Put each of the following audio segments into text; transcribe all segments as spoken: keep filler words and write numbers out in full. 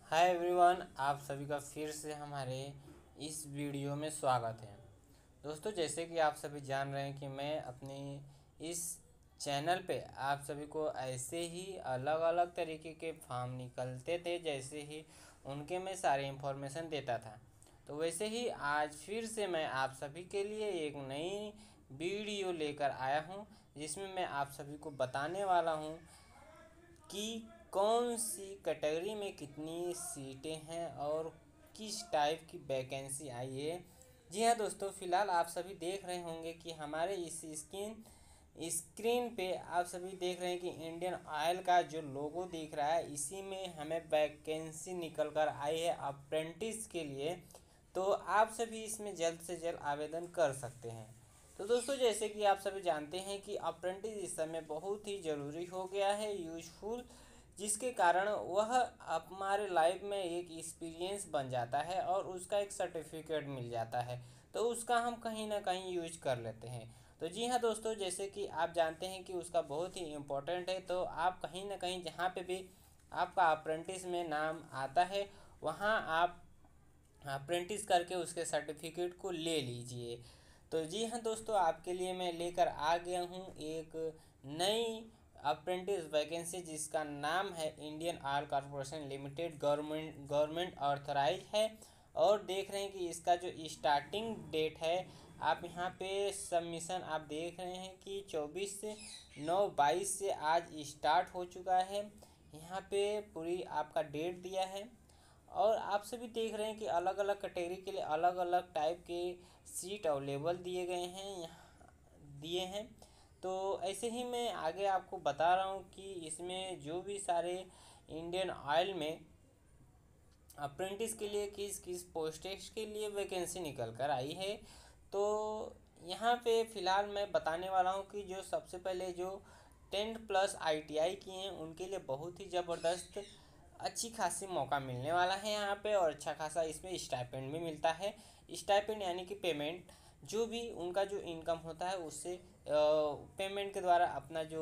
Hi everyone, आप सभी का फिर से हमारे इस वीडियो में स्वागत है। दोस्तों, जैसे कि आप सभी जान रहे हैं कि मैं अपने इस चैनल पे आप सभी को ऐसे ही अलग अलग तरीके के फॉर्म निकलते थे, जैसे ही उनके मैं सारे इन्फॉर्मेशन देता था। तो वैसे ही आज फिर से मैं आप सभी के लिए एक नई वीडियो लेकर आया हूँ, जिसमें मैं आप सभी को बताने वाला हूँ कि कौन सी कैटेगरी में कितनी सीटें हैं और किस टाइप की वैकेंसी आई है। जी हाँ दोस्तों, फ़िलहाल आप सभी देख रहे होंगे कि हमारे इस स्क्रीन स्क्रीन पे आप सभी देख रहे हैं कि इंडियन ऑयल का जो लोगो दिख रहा है, इसी में हमें वैकेंसी निकल कर आई है अप्रेंटिस के लिए। तो आप सभी इसमें जल्द से जल्द आवेदन कर सकते हैं। तो दोस्तों, जैसे कि आप सभी जानते हैं कि अप्रेंटिस इस समय बहुत ही ज़रूरी हो गया है, यूजफुल, जिसके कारण वह हमारे लाइफ में एक एक्सपीरियंस बन जाता है और उसका एक सर्टिफिकेट मिल जाता है। तो उसका हम कहीं ना कहीं यूज कर लेते हैं। तो जी हाँ दोस्तों, जैसे कि आप जानते हैं कि उसका बहुत ही इम्पोर्टेंट है, तो आप कहीं ना कहीं जहाँ पे भी आपका अप्रेंटिस में नाम आता है, वहाँ आप अप्रेंटिस करके उसके सर्टिफिकेट को ले लीजिए। तो जी हाँ दोस्तों, आपके लिए मैं लेकर आ गया हूँ एक नई अप्रेंटिस वैकेंसी, जिसका नाम है Indian oil corporation limited, government government authorise है। और देख रहे हैं कि इसका जो स्टार्टिंग डेट है, आप यहाँ पे सबमिशन आप देख रहे हैं कि चौबीस से नौ बाईस से आज स्टार्ट हो चुका है। यहाँ पे पूरी आपका डेट दिया है। और आप सभी देख रहे हैं कि अलग अलग कैटेगरी के लिए अलग अलग टाइप के सीट अवेलेबल दिए गए हैं, यहाँ दिए हैं। तो ऐसे ही मैं आगे आपको बता रहा हूँ कि इसमें जो भी सारे इंडियन ऑयल में अप्रेंटिस के लिए किस किस पोस्टेज के लिए वैकेंसी निकल कर आई है। तो यहाँ पे फ़िलहाल मैं बताने वाला हूँ कि जो सबसे पहले जो टेंथ प्लस आईटीआई किए हैं, उनके लिए बहुत ही ज़बरदस्त अच्छी खासी मौका मिलने वाला है यहाँ पे। और अच्छा खासा इसमें स्टाइपेंड भी मिलता है। स्टाइपेंड यानी कि पेमेंट, जो भी उनका जो इनकम होता है उससे पेमेंट के द्वारा अपना जो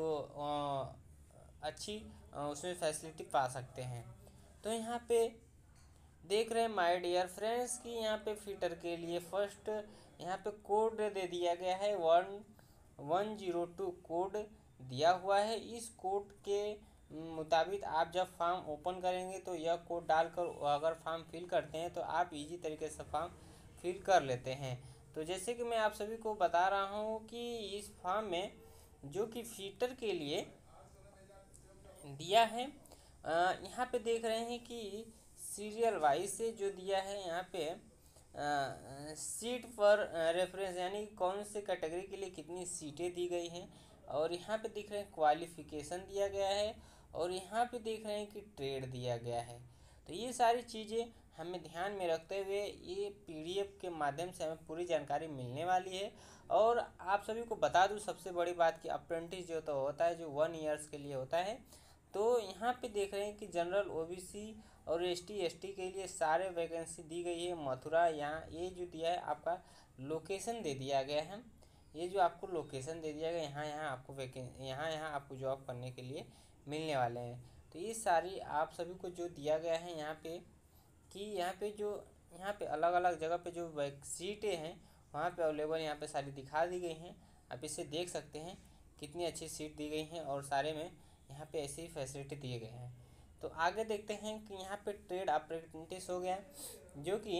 अ, अच्छी अ, उसमें फैसिलिटी पा सकते हैं। तो यहाँ पे देख रहे हैं माय डियर फ्रेंड्स कि यहाँ पे फिटर के लिए फर्स्ट यहाँ पे कोड दे दिया गया है, one one zero two code दिया हुआ है। इस कोड के मुताबिक आप जब फॉर्म ओपन करेंगे तो यह कोड डालकर अगर फॉर्म फिल करते हैं तो आप इजी तरीके से फॉर्म फिल कर लेते हैं। तो जैसे कि मैं आप सभी को बता रहा हूँ कि इस फॉर्म में जो कि फिटर के लिए दिया है, यहाँ पे देख रहे हैं कि सीरियल वाइज से जो दिया है यहाँ पे सीट पर रेफरेंस, यानी कौन से कैटेगरी के लिए कितनी सीटें दी गई हैं। और यहाँ पे देख रहे हैं क्वालिफ़िकेशन दिया गया है। और यहाँ पे देख रहे हैं कि ट्रेड दिया गया है। तो ये सारी चीज़ें हमें ध्यान में रखते हुए ये पीडीएफ के माध्यम से हमें पूरी जानकारी मिलने वाली है। और आप सभी को बता दूं सबसे बड़ी बात कि अप्रेंटिस जो तो होता है जो वन ईयर्स के लिए होता है। तो यहाँ पे देख रहे हैं कि जनरल ओबीसी और एसटी एसटी के लिए सारे वैकेंसी दी गई है। मथुरा, यहाँ ये जो दिया है आपका लोकेशन दे दिया गया है। ये जो आपको लोकेशन दे दिया गया, यहाँ यहाँ आपको वैकेंसी यहाँ यहाँ आपको जॉब करने के लिए मिलने वाले हैं। तो ये सारी आप सभी को जो दिया गया है यहाँ पे कि यहाँ पे जो यहाँ पे अलग अलग जगह पे जो सीटें हैं वहाँ पे अवेलेबल यहाँ पे सारी दिखा दी गई हैं। आप इसे देख सकते हैं कितनी अच्छी सीट दी गई हैं और सारे में यहाँ पे ऐसी ही फैसिलिटी दिए गए हैं। तो आगे देखते हैं कि यहाँ पे ट्रेड अप्रेंटिस हो गया, जो कि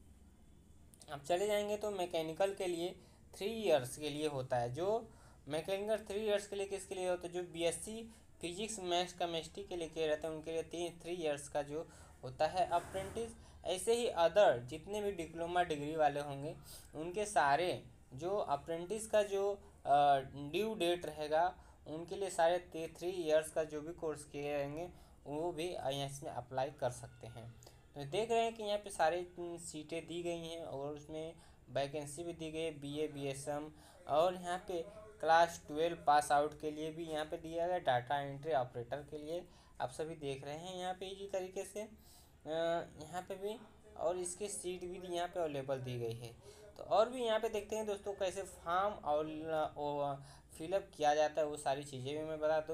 अब चले जाएंगे तो मैकेनिकल के लिए थ्री इयर्स के लिए होता है। जो मैकेनिकल थ्री इयर्स के लिए किसके लिए होता है, जो बीएससी फिजिक्स मैथ्स केमिस्ट्री के लिए किए रहते हैं उनके लिए तीन थ्री इयर्स का जो होता है अप्रेंटिस। ऐसे ही अदर जितने भी डिप्लोमा डिग्री वाले होंगे उनके सारे जो अप्रेंटिस का जो ड्यू डेट रहेगा, उनके लिए सारे थ्री इयर्स का जो भी कोर्स किए रहेंगे वो भी यहाँ इसमें अप्लाई कर सकते हैं। तो देख रहे हैं कि यहाँ पे सारी सीटें दी गई हैं और उसमें वैकेंसी भी दी गई है बीए बीएसएम। और यहाँ पे क्लास ट्वेल्व पास आउट के लिए भी यहाँ पे दिया गया, डाटा एंट्री ऑपरेटर के लिए आप सभी देख रहे हैं यहाँ पे इसी तरीके से यहाँ पे भी। और इसकी सीट भी यहाँ पे अवेलेबल दी गई है। तो और भी यहाँ पे देखते हैं दोस्तों कैसे फॉर्म और फिलअप किया जाता है, वो सारी चीज़ें भी मैं बता दूँ।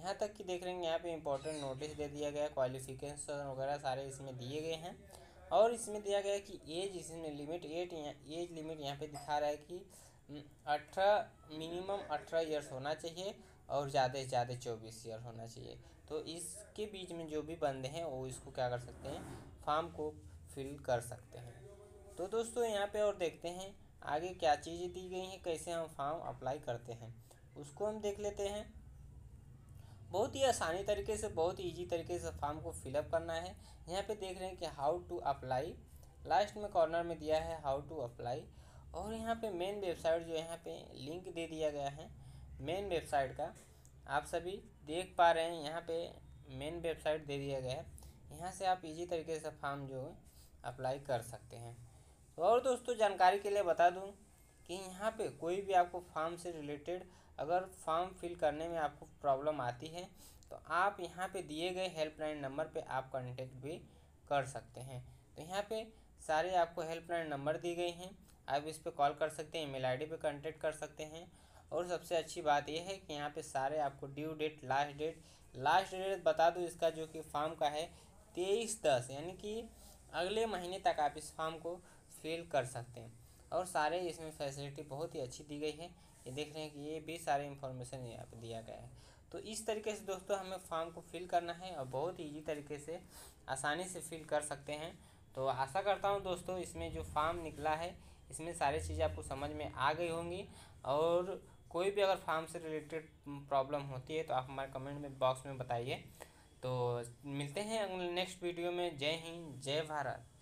यहाँ तक कि देख रहे हैं यहाँ पे इंपॉर्टेंट नोटिस दे दिया गया है, क्वालिफिकेशन वगैरह सारे इसमें दिए गए हैं। और इसमें दिया गया है कि एज, इसमें लिमिट एट एज लिमिट यहाँ पे दिखा रहा है कि अठारह मिनिमम अठारह ईयर्स होना चाहिए और ज़्यादा से ज़्यादा चौबीस ईयर होना चाहिए। तो इसके बीच में जो भी बंदे हैं वो इसको क्या कर सकते हैं, फॉर्म को फिल कर सकते हैं। तो दोस्तों यहाँ पे और देखते हैं आगे क्या चीज़ें दी गई हैं, कैसे हम फॉर्म अप्लाई करते हैं उसको हम देख लेते हैं। बहुत ही आसानी तरीके से, बहुत ही ईजी तरीके से फॉर्म को फिलअप करना है। यहाँ पे देख रहे हैं कि हाउ टू अप्लाई, लास्ट में कॉर्नर में दिया है हाउ टू अप्लाई। और यहाँ पे मेन वेबसाइट जो यहाँ पे लिंक दे दिया गया है मेन वेबसाइट का, आप सभी देख पा रहे हैं यहाँ पे मेन वेबसाइट दे दिया गया है। यहाँ से आप इजी तरीके से फॉर्म जो है अप्लाई कर सकते हैं। और दोस्तों जानकारी के लिए बता दूँ कि यहाँ पे कोई भी आपको फॉर्म से रिलेटेड अगर फॉर्म फिल करने में आपको प्रॉब्लम आती है तो आप यहाँ पे दिए गए हेल्पलाइन नंबर पे आप कांटेक्ट भी कर सकते हैं। तो यहाँ पे सारे आपको हेल्पलाइन नंबर दी गई हैं, आप इस पे कॉल कर सकते हैं, ईमेल आईडी पे कांटेक्ट कर सकते हैं। और सबसे अच्छी बात यह है कि यहाँ पे सारे आपको due date, last date last date बता दूँ इसका जो कि फॉर्म का है तेईस दस, यानी कि अगले महीने तक आप इस फॉर्म को फिल कर सकते हैं। और सारे इसमें फैसिलिटी बहुत ही अच्छी दी गई है। ये देख रहे हैं कि ये भी सारे इन्फॉर्मेशन यहाँ पे दिया गया है। तो इस तरीके से दोस्तों हमें फॉर्म को फिल करना है और बहुत ही ईजी तरीके से आसानी से फिल कर सकते हैं। तो आशा करता हूँ दोस्तों इसमें जो फॉर्म निकला है इसमें सारी चीज़ें आपको समझ में आ गई होंगी। और कोई भी अगर फॉर्म से रिलेटेड प्रॉब्लम होती है तो आप हमारे कमेंट में बॉक्स में बताइए। तो मिलते हैं नेक्स्ट वीडियो में। जय हिंद, जय भारत।